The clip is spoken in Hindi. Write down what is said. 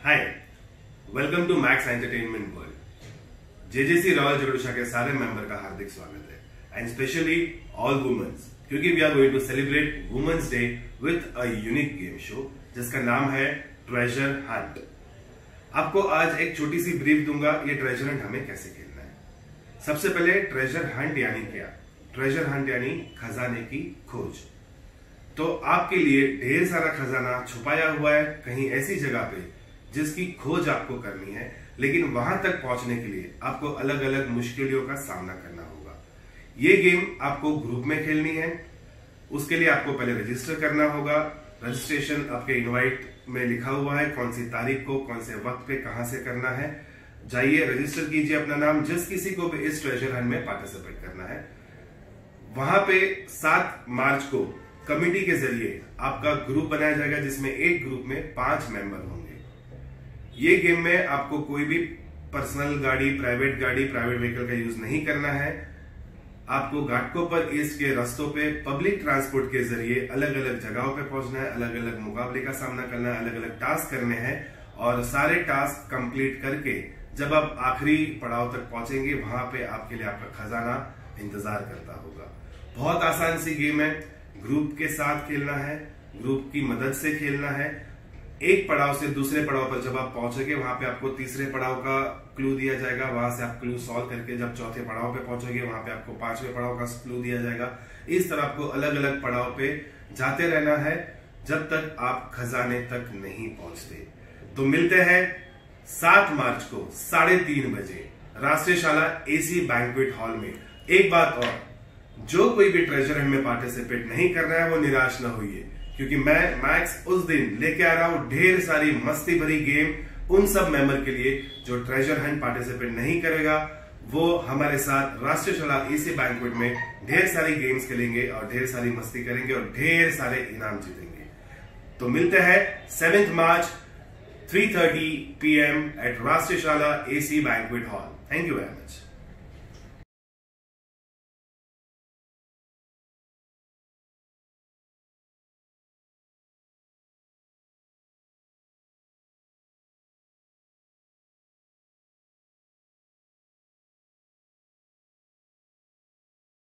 Hi, welcome to Max entertainment world. JJC royal जोड़ोशा के सारे मेंबर का हार्दिक स्वागत है एंड स्पेशली ऑल वुमेन्स, क्योंकि we are going to celebrate womens day with a unique game show जिसका नाम है ट्रेजर हंट। आपको आज एक छोटी सी ब्रीफ दूंगा ये ट्रेजर हंट हमें कैसे खेलना है। सबसे पहले ट्रेजर हंट यानी क्या? ट्रेजर हंट यानी खजाने की खोज। तो आपके लिए ढेर सारा खजाना छुपाया हुआ है कहीं ऐसी जगह पे जिसकी खोज आपको करनी है, लेकिन वहां तक पहुंचने के लिए आपको अलग अलग मुश्किलों का सामना करना होगा। ये गेम आपको ग्रुप में खेलनी है। उसके लिए आपको पहले रजिस्टर करना होगा। रजिस्ट्रेशन आपके इनवाइट में लिखा हुआ है, कौन सी तारीख को कौन से वक्त पे कहां से करना है। जाइए रजिस्टर कीजिए अपना नाम, जिस किसी को भी इस ट्रेजर हंट में पार्टिसिपेट करना है। वहां पे 7 मार्च को कमिटी के जरिए आपका ग्रुप बनाया जाएगा जिसमें एक ग्रुप में 5 मेंबर होंगे। ये गेम में आपको कोई भी पर्सनल गाड़ी, प्राइवेट व्हीकल का यूज नहीं करना है। आपको घाटकोपर ईस्ट के रास्तों पे पब्लिक ट्रांसपोर्ट के जरिए अलग अलग जगहों पे पहुंचना है, अलग अलग मुकाबले का सामना करना है, अलग अलग टास्क करने हैं और सारे टास्क कंप्लीट करके जब आप आखिरी पड़ाव तक पहुंचेंगे वहां पे आपके लिए आपका खजाना इंतजार करता होगा। बहुत आसान सी गेम है, ग्रुप के साथ खेलना है, ग्रुप की मदद से खेलना है। एक पड़ाव से दूसरे पड़ाव पर जब आप पहुंचोगे वहां पे आपको तीसरे पड़ाव का क्लू दिया जाएगा। वहां से आप क्लू सॉल्व करके जब चौथे पड़ाव पे पहुंचोगे वहां पे आपको 5वें पड़ाव का क्लू दिया जाएगा। इस तरह आपको अलग अलग पड़ाव पे जाते रहना है जब तक आप खजाने तक नहीं पहुंचते। तो मिलते हैं 7 मार्च को 3:30 बजे राष्ट्रीय शाला एसी बैंक्वेट हॉल में। एक बात और, जो कोई भी ट्रेजर हंट में पार्टिसिपेट नहीं कर रहा है वो निराश ना होइए, क्योंकि मैं मैक्स उस दिन लेके आ रहा हूं ढेर सारी मस्ती भरी गेम उन सब मेंबर के लिए जो ट्रेजर हंट पार्टिसिपेट नहीं करेगा। वो हमारे साथ राष्ट्रीय शाला एसी बैंक्वेट में ढेर सारी गेम्स खेलेंगे और ढेर सारी मस्ती करेंगे और ढेर सारे इनाम जीतेंगे। तो मिलते हैं 7 मार्च 3:30 PM at Rashtriya Shala AC banquet hall. Thank you very much.